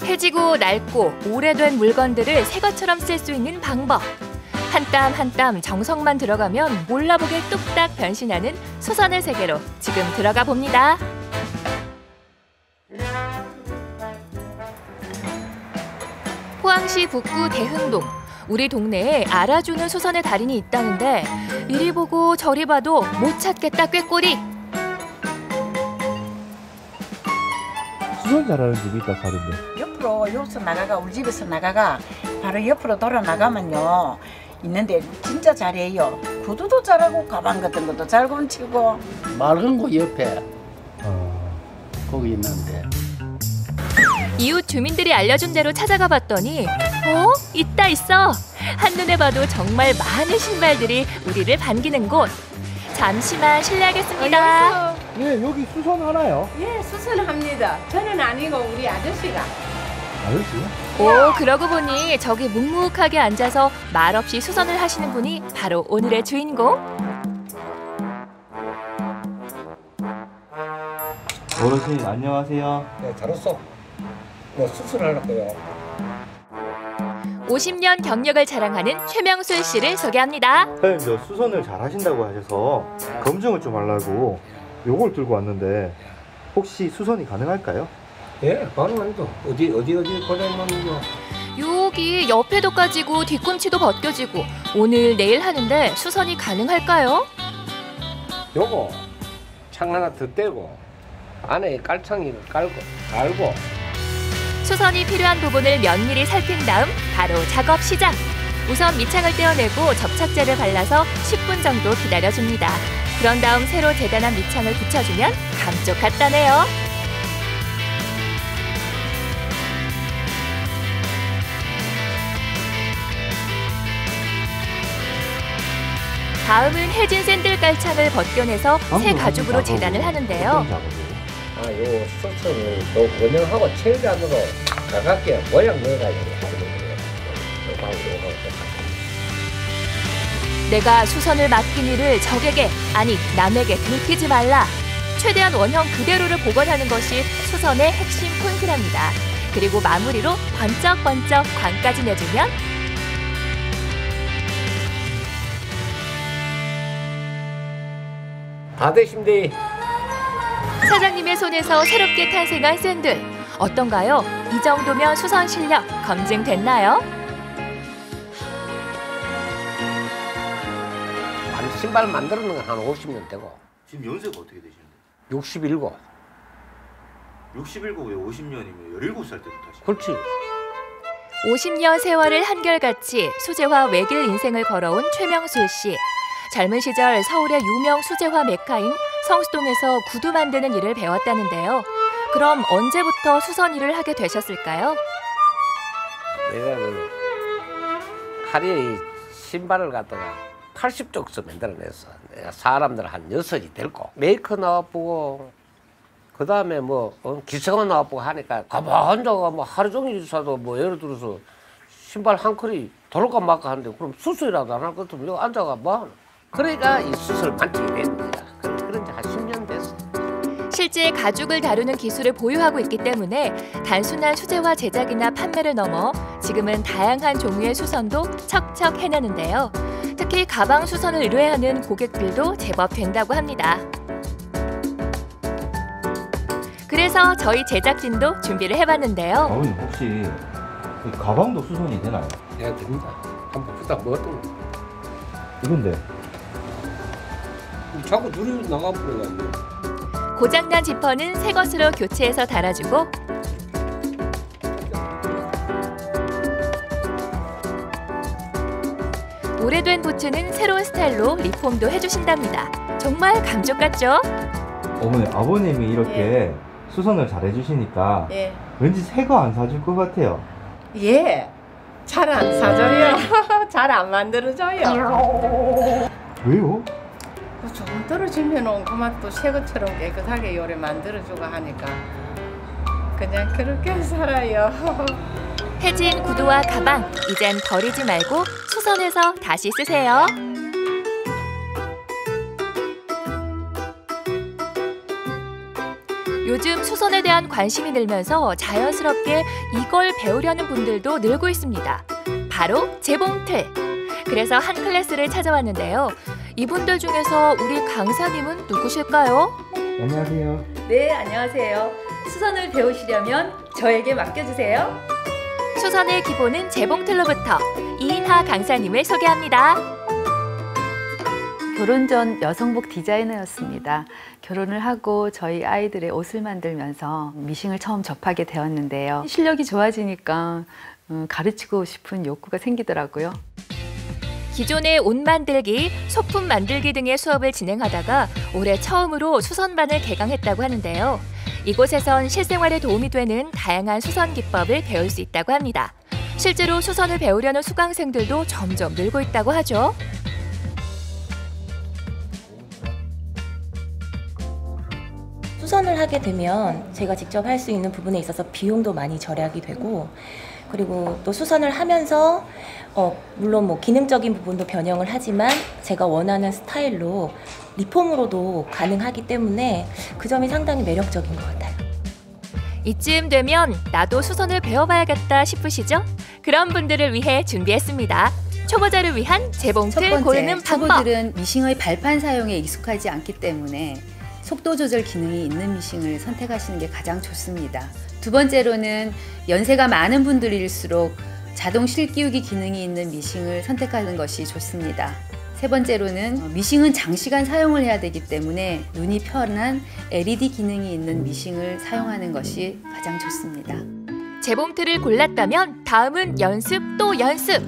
해지고 낡고 오래된 물건들을 새 것처럼 쓸 수 있는 방법. 한 땀 한 땀 정성만 들어가면 몰라보게 뚝딱 변신하는 수선의 세계로 지금 들어가 봅니다. 포항시 북구 대흥동. 우리 동네에 알아주는 수선의 달인이 있다는데 이리 보고 저리 봐도 못 찾겠다 꾀꼬리. 수선 잘하는 집이 있다 가던데. 옆으로 여기서 나가가 우리 집에서 나가가 바로 옆으로 돌아 나가면요 있는데 진짜 잘해요. 구두도 잘하고 가방 같은 것도 잘 건치고. 맑은 곳 옆에 거기 있는데 이웃 주민들이 알려준 대로 찾아가 봤더니 있어. 한눈에 봐도 정말 많은 신발들이 우리를 반기는 곳. 잠시만 실례하겠습니다. 예, 여기 수선 하나요? 예, 수선합니다. 저는 아니고 우리 아저씨가. 아저씨? 오, 그러고 보니 저기 묵묵하게 앉아서 말없이 수선을 하시는 분이 바로 오늘의 주인공. 어르신 안녕하세요. 네, 잘 왔어. 뭐 수술하려고요. 50년 경력을 자랑하는 최명술 씨를 소개합니다. 사장님 저 수선을 잘 하신다고 하셔서 검증을 좀 하려고 요걸 들고 왔는데 혹시 수선이 가능할까요? 예, 가능합니다. 어디 고장났는지요? 여기 옆에도 까지고 뒤꿈치도 벗겨지고 오늘 내일 하는데 수선이 가능할까요? 요거 창 하나 더 떼고 안에 깔창이를 깔고 수선이 필요한 부분을 면밀히 살핀 다음 바로 작업 시작! 우선 밑창을 떼어내고 접착제를 발라서 10분 정도 기다려줍니다. 그런 다음 새로 재단한 밑창을 붙여주면 감쪽 같다네요. 다음은 해진 샌들 깔창을 벗겨내서 새 가죽으로 재단을 하는데요. 요 수선을 또 원형하고 최대한으로 가깝게 모양 넣어가지고 내가 수선을 맡긴 일을 적에게, 아니 남에게 들키지 말라. 최대한 원형 그대로를 복원하는 것이 수선의 핵심 포인트랍니다. 그리고 마무리로 번쩍번쩍 광까지 내주면 다 되신데. 사장님의 손에서 새롭게 탄생한 샌들. 어떤가요? 이 정도면 수선 실력 검증됐나요? 신발 만드는 건 한 50년 되고. 지금 연세가 어떻게 되시는데? 67. 67에 50년이면 17살 때부터 하시는 그렇지. 50년 세월을 한결같이 수제화 외길 인생을 걸어온 최명술 씨. 젊은 시절 서울의 유명 수제화 메카인 성수동에서 구두 만드는 일을 배웠다는데요. 그럼 언제부터 수선 일을 하게 되셨을까요? 내가 하루에 신발을 갖다가 80쪽서 만들어냈어. 내가 사람들 한 6이 데리고 메이커 나와보고 그 다음에 기성어 나와보고 하니까 가만 앉아가 하루 종일 있어도 예를 들어서 신발 한 컬이 돌까 말까 하는데 그럼 수술이라도 안 할 것 같으면 여기 앉아가 하나. 그러니까 이 수술 만지게 된 거야. 그런 지 한 10년 됐어. 실제 가죽을 다루는 기술을 보유하고 있기 때문에 단순한 수제화 제작이나 판매를 넘어 지금은 다양한 종류의 수선도 척척 해내는데요. 특히 가방 수선을 의뢰하는 고객들도 제법 된다고 합니다. 그래서 저희 제작진도 준비를 해봤는데요. 아버님 혹시 가방도 수선이 되나요? 네, 됩니다. 한번 보다 먹었던 거. 이건데 자꾸 둘이 나가버려가지고. 고장난 지퍼는 새 것으로 교체해서 달아주고 오래된 부츠는 새로운 스타일로 리폼도 해주신답니다. 정말 감쪽 같죠? 어머니, 아버님이 이렇게 수선을 잘 해주시니까 예. 왠지 새 거 안 사줄 것 같아요. 예. 잘 안 사줘요. 잘 안 만들어줘요. 왜요? 조금 떨어지면 그만 또 새 것처럼 깨끗하게 요래 만들어주고 하니까 그냥 그렇게 살아요. 해진 구두와 가방, 이젠 버리지 말고 수선해서 다시 쓰세요. 요즘 수선에 대한 관심이 늘면서 자연스럽게 이걸 배우려는 분들도 늘고 있습니다. 바로 재봉틀. 그래서 한 클래스를 찾아왔는데요. 이분들 중에서 우리 강사님은 누구실까요? 안녕하세요. 네, 안녕하세요. 수선을 배우시려면 저에게 맡겨주세요. 수선의 기본은 재봉틀로부터. 이인하 강사님을 소개합니다. 결혼 전 여성복 디자이너였습니다. 결혼을 하고 저희 아이들의 옷을 만들면서 미싱을 처음 접하게 되었는데요. 실력이 좋아지니까 가르치고 싶은 욕구가 생기더라고요. 기존의 옷 만들기, 소품 만들기 등의 수업을 진행하다가 올해 처음으로 수선반을 개강했다고 하는데요. 이곳에선 실생활에 도움이 되는 다양한 수선 기법을 배울 수 있다고 합니다. 실제로 수선을 배우려는 수강생들도 점점 늘고 있다고 하죠. 수선을 하게 되면 제가 직접 할 수 있는 부분에 있어서 비용도 많이 절약이 되고, 그리고 또 수선을 하면서 물론 뭐 기능적인 부분도 변형을 하지만 제가 원하는 스타일로 리폼으로도 가능하기 때문에 그 점이 상당히 매력적인 것 같아요. 이쯤 되면 나도 수선을 배워봐야겠다 싶으시죠? 그런 분들을 위해 준비했습니다. 초보자를 위한 재봉틀 고르는 방법. 초보들은 미싱의 발판 사용에 익숙하지 않기 때문에 속도 조절 기능이 있는 미싱을 선택하시는 게 가장 좋습니다. 두 번째로는 연세가 많은 분들일수록 자동 실기우기 기능이 있는 미싱을 선택하는 것이 좋습니다. 세 번째로는 미싱은 장시간 사용을 해야 되기 때문에 눈이 편한 LED 기능이 있는 미싱을 사용하는 것이 가장 좋습니다. 재봉틀을 골랐다면 다음은 연습 또 연습.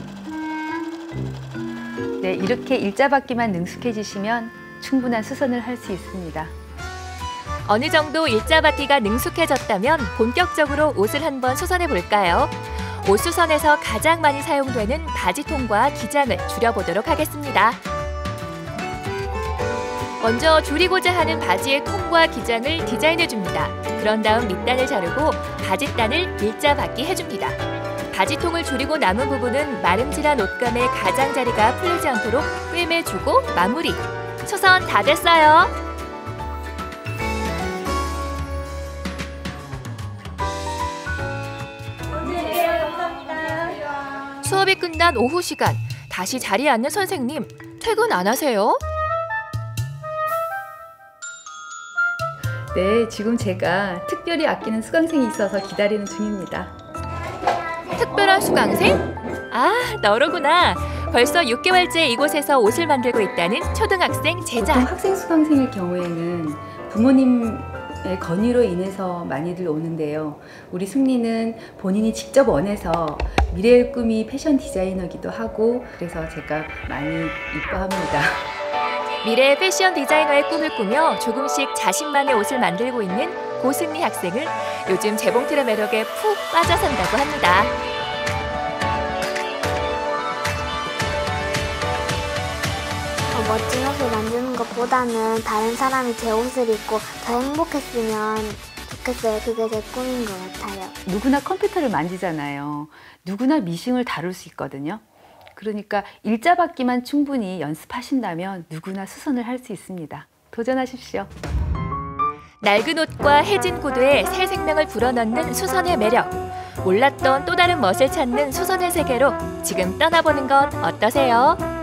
네, 이렇게 일자받기만 능숙해지시면 충분한 수선을 할 수 있습니다. 어느 정도 일자받기가 능숙해졌다면 본격적으로 옷을 한번 수선해 볼까요? 옷 수선에서 가장 많이 사용되는 바지통과 기장을 줄여보도록 하겠습니다. 먼저 줄이고자 하는 바지의 통과 기장을 디자인해 줍니다. 그런 다음 밑단을 자르고 바지단을 일자받기 해줍니다. 바지통을 줄이고 남은 부분은 마름질한 옷감의 가장자리가 풀리지 않도록 꿰매주고 마무리. 수선 다 됐어요. 수업이 끝난 오후 시간, 다시 자리에 앉는 선생님, 퇴근 안 하세요? 네, 지금 제가 특별히 아끼는 수강생이 있어서 기다리는 중입니다. 특별한 수강생? 아, 너로구나. 벌써 6개월째 이곳에서 옷을 만들고 있다는 초등학생 제자. 보통 학생 수강생일 경우에는 부모님의 건의로 인해서 많이들 오는데요. 우리 승리는 본인이 직접 원해서 미래의 꿈이 패션 디자이너기도 하고 그래서 제가 많이 이뻐합니다. 미래의 패션 디자이너의 꿈을 꾸며 조금씩 자신만의 옷을 만들고 있는 고승리 학생은 요즘 재봉틀의 매력에 푹 빠져 산다고 합니다. 멋진 옷을 만드는 것보다는 다른 사람이 제 옷을 입고 더 행복했으면 좋겠어요. 그게 제 꿈인 것 같아요. 누구나 컴퓨터를 만지잖아요. 누구나 미싱을 다룰 수 있거든요. 그러니까 일자받기만 충분히 연습하신다면 누구나 수선을 할 수 있습니다. 도전하십시오. 낡은 옷과 해진 구두에 새 생명을 불어넣는 수선의 매력. 몰랐던 또 다른 멋을 찾는 수선의 세계로 지금 떠나보는 건 어떠세요?